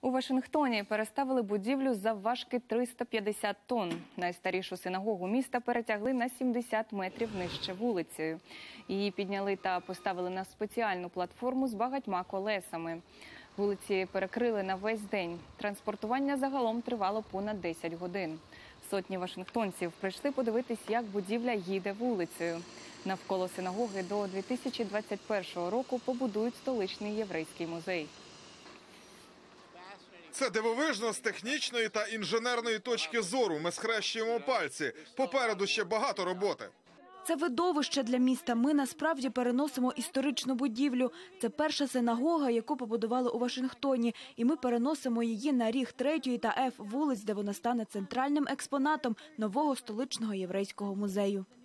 У Вашингтоні переставили будівлю завважки 350 тонн. Найстарішу синагогу міста перетягли на 70 метрів нижче вулицею. Її підняли та поставили на спеціальну платформу з багатьма колесами. Вулиці перекрили на весь день. Транспортування загалом тривало понад 10 годин. Сотні вашингтонців прийшли подивитись, як будівля їде вулицею. Навколо синагоги до 2021 року побудують столичний єврейський музей. Це дивовижно з технічної та інженерної точки зору. Ми схрещуємо пальці. Попереду ще багато роботи. Це видовище для міста. Ми насправді переносимо історичну будівлю. Це перша синагога, яку побудували у Вашингтоні. І ми переносимо її на ріг 3-ї та Ф вулиць, де вона стане центральним експонатом нового столичного єврейського музею.